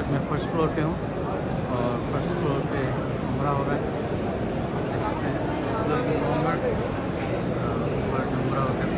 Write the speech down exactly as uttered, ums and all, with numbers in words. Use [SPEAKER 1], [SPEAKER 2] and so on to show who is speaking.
[SPEAKER 1] वक्त मैं first floor पे हूँ और फर्स्ट फ्लोर पे उम्रा हो रहा है। उम्रा होकर